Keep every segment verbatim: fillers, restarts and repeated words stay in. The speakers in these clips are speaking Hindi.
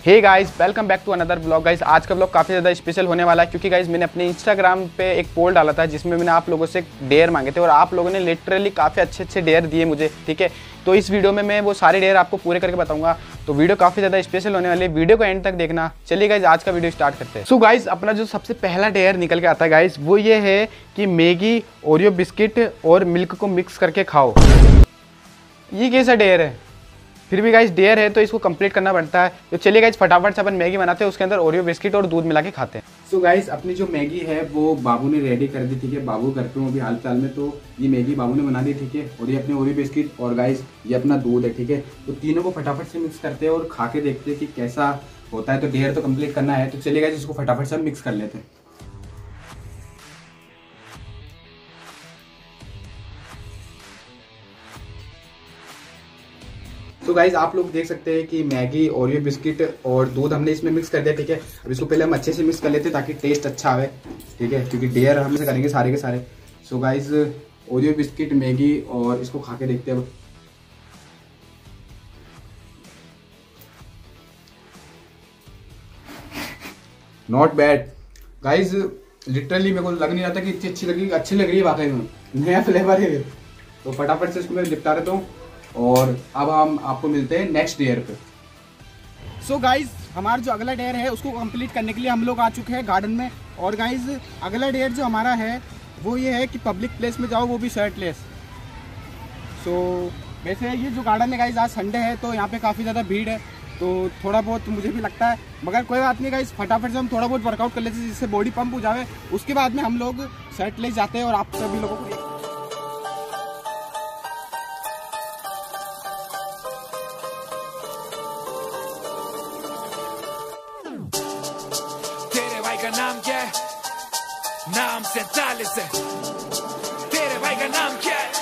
Hey guys, welcome back to another blog. Guys आज का ब्लॉग काफ़ी ज़्यादा स्पेशल होने वाला है क्योंकि गाइस मैंने अपने इंस्टाग्राम पे एक पोल डाला था जिसमें मैंने आप लोगों से डेयर मांगे थे और आप लोगों ने लिटरली काफ़ी अच्छे अच्छे डेयर दिए मुझे। ठीक है, तो इस वीडियो में मैं वो सारे डेयर आपको पूरे करके बताऊंगा। तो वीडियो काफ़ी ज़्यादा स्पेशल होने वाली है, वीडियो को एंड तक देखना। चलिए गाइस आज का वीडियो स्टार्ट करते हैं। सो गाइस अपना जो सबसे पहला डेयर निकल के आता है गाइस वो ये है कि मैगी, ओरियो बिस्किट और मिल्क को मिक्स करके खाओ। ये कैसा डेयर है? फिर भी गाइस डेयर है तो इसको कंप्लीट करना पड़ता है। तो चलिए गाइस फटाफट से अपन मैगी बनाते हैं, उसके अंदर ओरियो बिस्किट और दूध मिला के खाते हैं। सो so गाइस अपनी जो मैगी है वो बाबू ने रेडी कर दी। ठीक है, बाबू घर पे हूँ अभी हाल फिलहाल में, तो ये मैगी बाबू ने बना दी। ठीक है, और ये अपने ओरियो बिस्किट और गाइस ये अपना दूध है। ठीक है, तो तीनों को फटाफट से मिक्स करते हैं और खा के देखते हैं कि कैसा होता है। तो डेयर तो कंप्लीट करना है, तो चलिए गाइस इसको फटाफट से मिक्स कर लेते हैं। तो गाइज आप लोग देख सकते हैं कि मैगी, ओरियो बिस्किट और दूध हमने इसमें मिक्स कर दिया। ठीक है, अब इसको पहले हम अच्छे से मिक्स कर लेते हैं ताकि टेस्ट अच्छा आवे। ठीक है, क्योंकि डेयर हम से करेंगे सारे के सारे। So guys Oreo biscuit, Maggi और इसको खा के देखते हैं। नॉट बैड गाइज, लिटरली मेरे को लग नहीं रहा था कि इतनी अच्छी लगी अच्छी लग रही है वाकई में। नया फ्लेवर है, तो फटाफट से इसको मैं निपटा देता हूँ और अब हम आपको मिलते हैं नेक्स्ट डेयर पे। सो so गाइज हमारा जो अगला डेयर है उसको कंप्लीट करने के लिए हम लोग आ चुके हैं गार्डन में। और गाइज अगला डेयर जो हमारा है वो ये है कि पब्लिक प्लेस में जाओ, वो भी शर्टलेस। सो so, वैसे ये जो गार्डन है गाइज आज संडे है तो यहाँ पे काफ़ी ज़्यादा भीड़ है, तो थोड़ा बहुत मुझे भी लगता है, मगर कोई बात नहीं गाइज, फटाफट से हम थोड़ा बहुत वर्कआउट कर लेते हैं जिससे बॉडी पंप हो जाए। उसके बाद में हम लोग शर्टलेस जाते हैं और आप सभी लोगों को का नाम क्या है? नाम से चालीस है। तेरे भाई का नाम क्या है?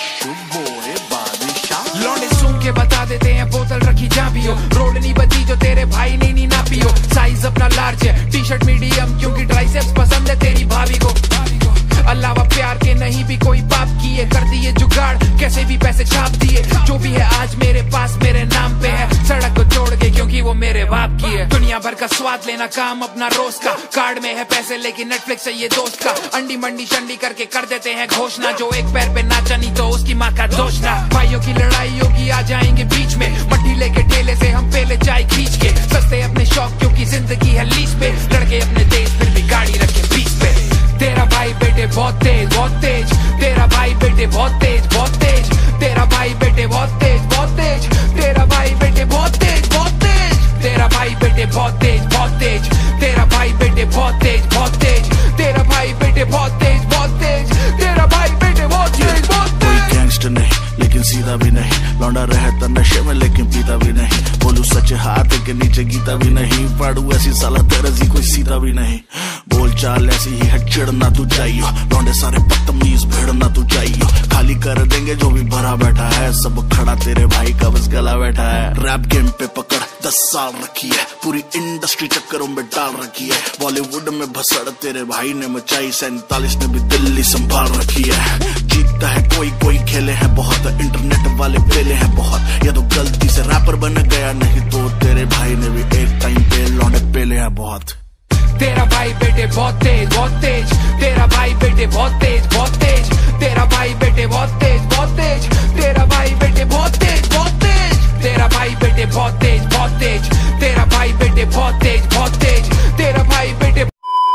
लौंडे सूंघ के बता देते हैं बोतल रखी जहाँ भी हो। रोड नहीं बची जो तेरे भाई ने नहीं नापी हो। साइज अपना लार्ज है, टी शर्ट मीडियम क्योंकि ट्राइसेप्स पसंद है तेरी भाभी को। अलावा प्यार के नहीं भी कोई पाप किए, कर दिए जुगाड़ कैसे भी पैसे छाप दिए। जो भी है आज मेरे पास मेरे नाम पे है, सड़क को छोड़ के क्योंकि वो मेरे बाप की है। दुनिया भर का स्वाद लेना काम अपना रोज का, कार्ड में है पैसे लेकिन नेटफ्लिक्स है ये दोस्त का। अंडी मंडी शंडी करके कर देते हैं घोषणा, जो एक पैर पे नाचा नहीं तो उसकी माँ का दोष ना। भाइयों की लड़ाई होगी आ जाएंगे बीच में, मट्टी लेके ठेले से हम पहले चाय खींच के। सस्ते अपने शौक क्योंकि जिंदगी है लीज पे, लड़के अपने देश फिर भी गाड़ी रखे बीच पे। तेरा भाई बेटे बहुत तेज बहुत तेज, तेरा भाई बेटे बहुत तेज बहुत तेज, तेरा भाई बेटे बहुत तेज बहुत तेज, तेरा भाई बेटे बहुत तेज बहुत तेज, तेरा भाई बेटे बहुत तेज बहुत तेज, तेरा भाई बेटे बहुत तेज बहुत तेज, तेरा भाई बेटे बहुत तेज बहुत तेज, तेरा भाई बेटे बहुत तेज बहुत तेज। कोई गैंगस्टर नहीं लेकिन सीधा भी नहीं, लौंडा रहता नशे में लेकिन पीता भी नहीं। बोलू सच हाथ के नीचे गीता भी नहीं, पढ़ू ऐसी साला तरजी कोई सीधा भी नहीं। बोल चाल ऐसी ही है चिड़ना तू चाहिए, लौंडे सारे बदतमीज भिड़ना तू चाहिए। खाली कर देंगे जो भी भरा बैठा है, सब खड़ा तेरे भाई का बस गला बैठा है। रैप गेम पे पकड़ दस साल रखी है, पूरी इंडस्ट्री चक्करों में डाल रखी है। बॉलीवुड में भसड़ तेरे भाई ने मचाई, सैंतालीस ने भी दिल्ली संभाल रखी है। जीतता है कोई कोई खेले हैं बहुत, इंटरनेट वाले पेले हैं बहुत। या तो गलती से रैपर बन गया, नहीं तो तेरे भाई ने भी एक टाइम पे लौंडे पेले हैं बहुत। तेरा भाई बेटे बहुत तेज बहुत तेज, तेरा भाई बेटे बहुत तेज बहुत तेज, तेरा भाई बेटे बहुत तेज बहुत तेज, तेरा भाई बेटे बहुत तेज बहुत तेज, तेरा भाई बेटे बहुत तेज बहुत तेज, तेरा भाई बेटे बहुत तेज बहुत तेज, तेरा भाई बेटे।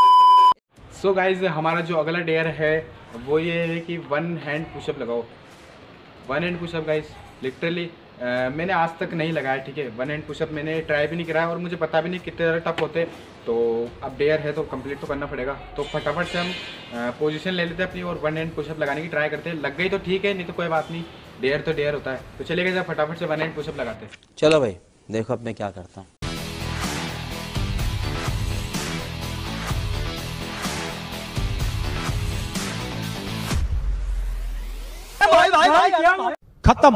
सो गाइज हमारा जो अगला डेयर है वो ये है कि वन हैंड पुशअप लगाओ। One hand pushup guys literally मैंने आज तक नहीं लगाया। ठीक है, वन हैंड पुशअप मैंने ट्राई भी नहीं कराया और मुझे पता भी नहीं कितने ज़्यादा टफ होते। तो अब डेयर है तो कंप्लीट तो करना पड़ेगा। तो फटाफट से हम पोजीशन ले लेते हैं अपनी और वन हैंड पुशअप लगाने की ट्राई करते हैं। लग गई तो ठीक है, नहीं तो कोई बात नहीं, डेयर तो डेयर होता है। तो चलिए जब फटाफट से वन हैंड पुशअप लगाते हैं। चलो भाई देखो अब मैं क्या करता हूँ। खत्म,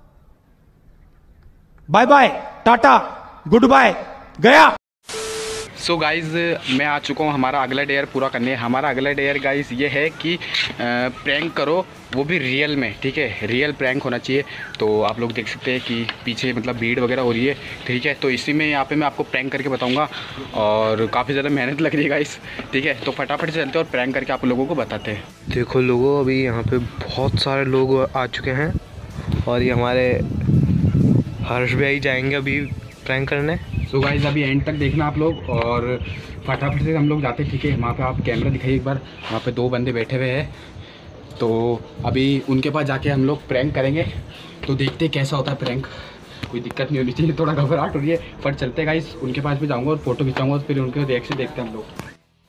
बाय बाय टाटा गुड बाय, गया। सो so गाइज़ मैं आ चुका हूँ हमारा अगला डेयर पूरा करने। हमारा अगला डेयर गाइज़ ये है कि प्रैंक करो, वो भी रियल में, ठीक है, रियल प्रैंक होना चाहिए। तो आप लोग देख सकते हैं कि पीछे मतलब भीड़ वगैरह हो रही है, ठीक है। तो इसी में यहाँ पे मैं आपको प्रैंक करके बताऊँगा और काफ़ी ज़्यादा मेहनत लग रही है गाइज़, ठीक है। तो फटाफट से चलते हैं और प्रैंक करके आप लोगों को बताते हैं। देखो लोगों, अभी यहाँ पे बहुत सारे लोग आ चुके हैं और ये हमारे हर्ष भाई जाएंगे अभी प्रैंक करने। सो so गाइज़ अभी एंड तक देखना आप लोग और फटाफट से हम लोग जाते हैं, ठीक है। वहाँ पे आप कैमरा दिखाइए एक बार, वहाँ पे दो बंदे बैठे हुए हैं। तो अभी उनके पास जाके हम लोग प्रैंक करेंगे। तो देखते हैं कैसा होता है प्रैंक। कोई दिक्कत नहीं होनी चाहिए, थोड़ा घबराहट हो रही है, पर चलते गाइज़। उनके पास भी जाऊँगा और फोटो खिंचाऊँगा, फिर उनके रिएक्शन देखते हैं हम लोग।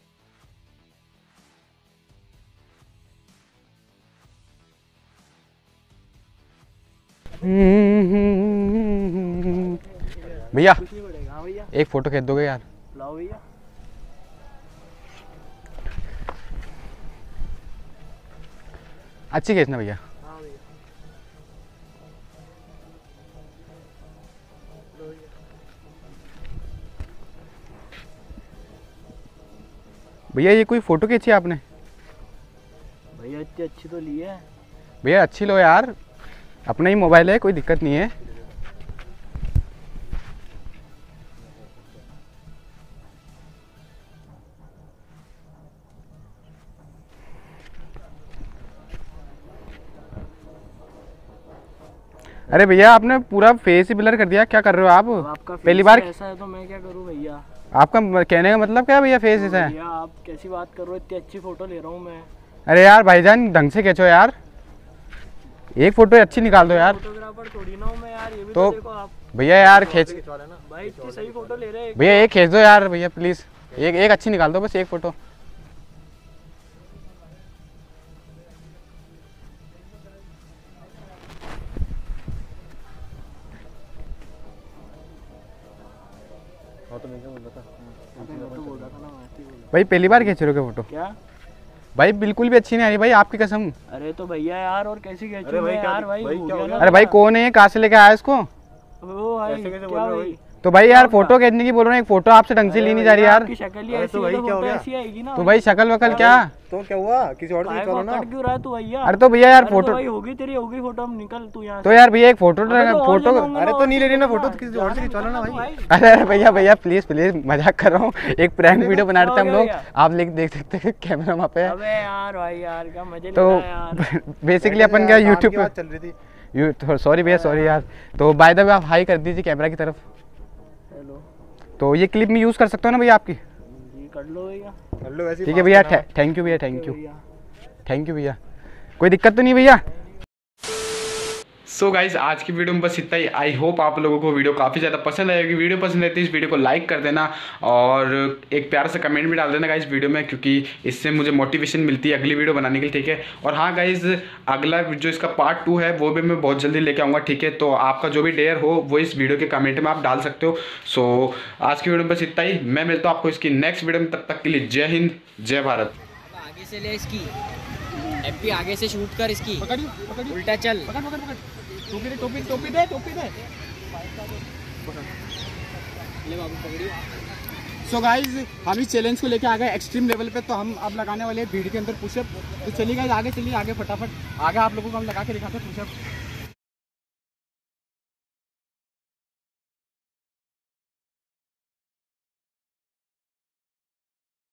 भैया एक फ़ोटो खींच दोगे यार? लाओ भैया। अच्छी खींचना भैया। भैया ये कोई फ़ोटो खींची आपने? भैया इतनी अच्छी तो ली है। भैया अच्छी लो यार, अपना ही मोबाइल है, कोई दिक्कत नहीं है। अरे भैया आपने पूरा फेस ही ब्लर कर दिया, क्या कर रहे हो आप? आपका पहली बार ऐसा है तो मैं क्या करूं भैया? आपका कहने का मतलब क्या है भैया, फेस ऐसा है? भैया आप कैसी बात कर रहे हो, इतनी अच्छी फोटो ले रहा हूं मैं। अरे यार भाईजान ढंग से खींचो यार, एक फोटो अच्छी निकाल दो यार। फोटोग्राफर थोड़ी ना हूं मैं यार, ये भी तो तो देखो आप। भैया यार खींच, भाई इतनी सही फोटो ले रहे हैं भैया एक खींच दो यार भैया प्लीज़, एक एक अच्छी निकाल दो, बस एक फ़ोटो। भाई पहली बार खींच रहे हो क्या फोटो? क्या भाई बिल्कुल भी अच्छी नहीं आ रही भाई, आपकी कसम। अरे तो भैया यार और कैसी खींचूं मैं यार? भाई अरे भाई कौन है, कहाँ से लेके आया इसको? ओ भाई क्या भाई? तो भाई यार फोटो खींचने की बोल रहा हूँ, एक फोटो आपसे ढंग से ली नहीं जा रही यार। शक्ल ही ऐसी है तो फोटो ऐसी आएगी ना। तो भाई शक्ल वकल क्या? तो क्या हुआ, किसी और से चलो ना। क्यों रहा तू भैया? अरे तो भैया यार फोटो भाई होगी तेरी, होगी फोटो, हम निकल तू यहाँ। तो यार भैया एक फोटो फोटो। अरे तो नहीं ले रही ना फोटो, किसी और से खिंचवा लो ना भाई। अरे अरे भैया भैया प्लीज प्लीज, मजाक कर रहा हूँ, एक प्रैंक वीडियो बना रहे थे हम लोग, आप लेके देख सकते हैं कैमरा वहाँ पे। अबे यार भाई यार क्या मजे तो बेसिकली अपन क्या यूट्यूब पे चल रही थी। सॉरी भैया सॉरी यार। तो बाय द वे आप हाई कर दीजिए कैमरा की तरफ। हेलो। तो ये क्लिप में यूज़ कर सकता हूँ ना भैया आपकी? जी कर लो भैया, कर लो वैसे। ठीक है भैया, थैंक यू भैया, थैंक यू थैंक यू भैया, कोई दिक्कत तो नहीं भैया? सो so गाइज आज की वीडियो में बस इतना ही। आई होप आप लोगों को वीडियो काफ़ी ज़्यादा पसंद आएगी। वीडियो पसंद आती है इस वीडियो को लाइक कर देना और एक प्यारा सा कमेंट भी डाल देना गाइज वीडियो में, क्योंकि इससे मुझे मोटिवेशन मिलती है अगली वीडियो बनाने के लिए, ठीक है। और हाँ गाइज अगला जो इसका पार्ट टू है वो भी मैं बहुत जल्दी लेके आऊँगा, ठीक है। तो आपका जो भी डेयर हो वो इस वीडियो के कमेंट में आप डाल सकते हो। सो so, आज की वीडियो में बस इतना ही। मैं मिलता हूँ आपको इसकी नेक्स्ट वीडियो में, तब तक के लिए जय हिंद जय भारत। आगे से ले इसकी एपी, आगे से शूट कर इसकी, पकड़ी पकड़ी, उल्टा चल, पकड़ पकड़ पकड़, टोपी दे टोपी टोपी दे टोपी दे। ले बाबू पकड़ी। सो गाइज हम इस चैलेंज को लेके आ गए एक्सट्रीम लेवल पे, तो हम अब लगाने वाले हैं भीड़ के अंदर पुशअप। तो चलिए गाइज आगे चलिए, आगे फटाफट आगे आप लोगों को हम लगा के दिखाते हैं पुशअप।